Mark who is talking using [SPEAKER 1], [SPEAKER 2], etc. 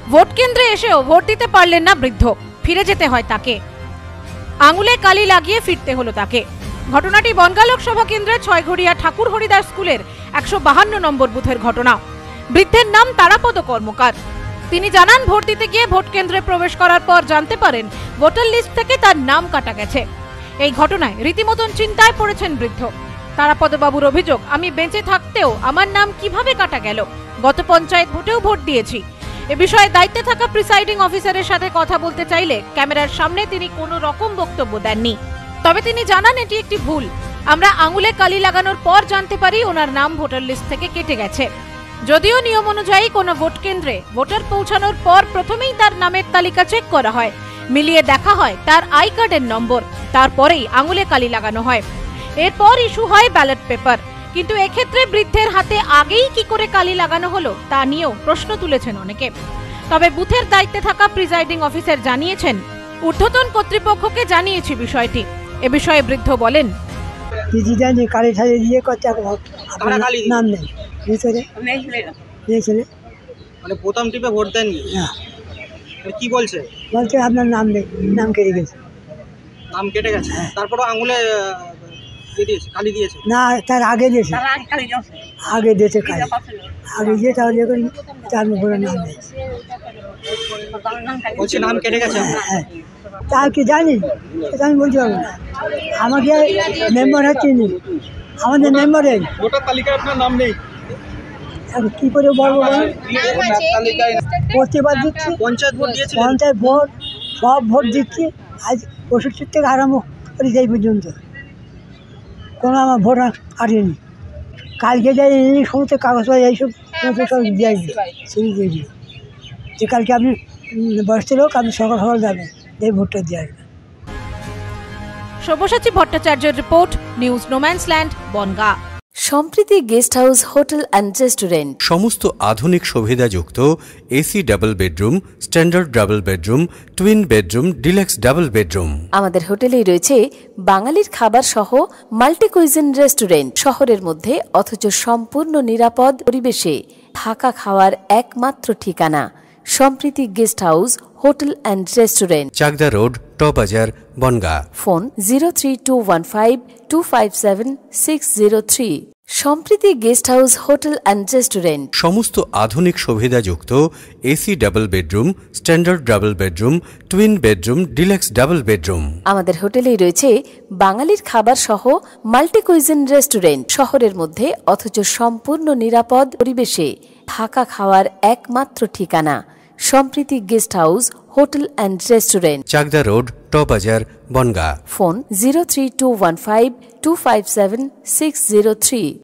[SPEAKER 1] Vote কেন্দ্রে এসেও vote দিতে পারলেন না বৃদ্ধ, ফিরে যেতে হয় তাকে। আঙুলে কালি লাগিয়ে ফিরতে হলো তাকে। ঘটনাটি বনগাঁ লোকসভা কেন্দ্রের ছয়ঘড়িয়া ঠাকুর হরিদাস স্কুলের 152 নম্বর বুথের ঘটনা। বৃদ্ধের নাম তারাপদ কর্মকার। তিনি জানান, ভোট দিতে গিয়ে ভোট কেন্দ্রে প্রবেশ করার পর জানতে পারেন ভোটার লিস্ট থেকে তার নাম কাটা গেছে। এই ঘটনায় রীতিমতন চিন্তায় পড়েছেন বৃদ্ধ। তারাপদ বাবুর অভিযোগ, আমি বেঁচে থাকতেও আমার নাম কিভাবে কাটা গেল? গত পঞ্চায়েত ভোটেও ভোট দিয়েছি। এ বিষয়ে দায়িত্বে থাকা প্রিসাইডিং অফিসারের সাথে কথা বলতে চাইলে ক্যামেরার সামনে তিনি কোনো রকম বক্তব্য দেননি। তবে তিনি জানান এটি একটি ভুল। আমরা আঙুলে কালি লাগানোর পর জানতে পারি ওনার নাম ভোটার লিস্ট থেকে কেটে গেছে। যদিও নিয়ম অনুযায়ী কোনো ভোট কেন্দ্রে ভোটার পৌঁছানোর পর প্রথমেই তার নামের তালিকা চেক করা হয়, মিলিয়ে দেখা হয় তার আই কার্ডের নম্বর, তারপরেই আঙুলে কালি লাগানো হয়। এরপর ইস্যু হয় ব্যালট পেপার। কিন্তু এক্ষেত্রে বৃদ্ধের হাতে আগেই কি করে কালি লাগানো হলো তা নিয়েও প্রশ্ন তুলেছেন অনেকে। তবে বুথের দায়িত্বে থাকা প্রিসাইডিং অফিসার জানিয়েছেন, ঊর্ধ্বতন কর্তৃপক্ষকে জানিয়েছি বিষয়টি। এ বিষয়ে বৃদ্ধ বলেন,
[SPEAKER 2] প্রথম টিপে ভোট দেননি, কি বলছে?
[SPEAKER 3] বলছে আপনার নাম নেই, নাম কেটে গেছে।
[SPEAKER 2] নাম কেটে গেছে, তারপরে আঙুলে কালি দিয়েছে?
[SPEAKER 3] না, তার আগে দিয়েছে, আগে দিয়েছে কালি, আগে দিয়ে তাহলে তার মুখের নাম নেই।
[SPEAKER 2] বলছে নাম কেটে গেছে।
[SPEAKER 3] হ্যাঁ, তা কি জানি, সেটা আমি বলতে পারবো না। আমাকে মেম্বার হচ্ছে নি, আমাদের মেম্বারের
[SPEAKER 2] ভোটার তালিকায় আপনার নাম নেই,
[SPEAKER 3] কি করে বলবো? প্রতিবার দিচ্ছি,
[SPEAKER 2] পঞ্চায়েত ভোট দিয়েছি,
[SPEAKER 3] পঞ্চায়েত ভোট সব ভোট দিচ্ছি। আজ 65 থেকে আরম্ভ করি এই পর্যন্ত কোনো আমার ভোট কাটেনি। কালকে যাই এই সমস্ত কাগজপত্র এইসব সব দিয়েছি, সেই দিয়েছি যে কালকে আপনি বয়স্ক লোক, আপনি সকাল সকাল যাবেন, এই ভোটটা দিয়ে আসবেন।
[SPEAKER 1] সব্যসাচী ভট্টাচার্যের report, news no man's land, Bongaon.
[SPEAKER 4] Sampriti guest house hotel and restaurant.
[SPEAKER 5] সমস্ত আধুনিক সুবিধাযুক্ত AC double bedroom, standard double bedroom, twin bedroom, deluxe double bedroom.
[SPEAKER 4] আমাদের হোটেলেই রয়েছে বাঙালির খাবার সহ মাল্টি কুইজিন রেস্টুরেন্ট। শহরের মধ্যে অথচ সম্পূর্ণ নিরাপদ পরিবেশে থাকা খাওয়ার একমাত্র ঠিকানা Sampriti guest house hotel and restaurant,
[SPEAKER 5] Chakdah road, টবাজার, Bongaon.
[SPEAKER 4] Phone 03215257603। Sampriti guest house hotel and restaurant.
[SPEAKER 5] সমস্ত আধুনিক সুবিধাযুক্ত AC double bedroom, standard double bedroom, twin bedroom, deluxe double bedroom.
[SPEAKER 4] আমাদের হোটেলেই রয়েছে বাঙালির খাবার সহ মাল্টি কুইজিন রেস্টুরেন্ট। শহরের মধ্যে অথচ সম্পূর্ণ নিরাপদ পরিবেশে থাকা খাওয়ার একমাত্র ঠিকানা Sampriti guest house hotel and restaurant,
[SPEAKER 5] Chakdah road, টবাজার, বনগাঁ।
[SPEAKER 4] ফোন 03215257603।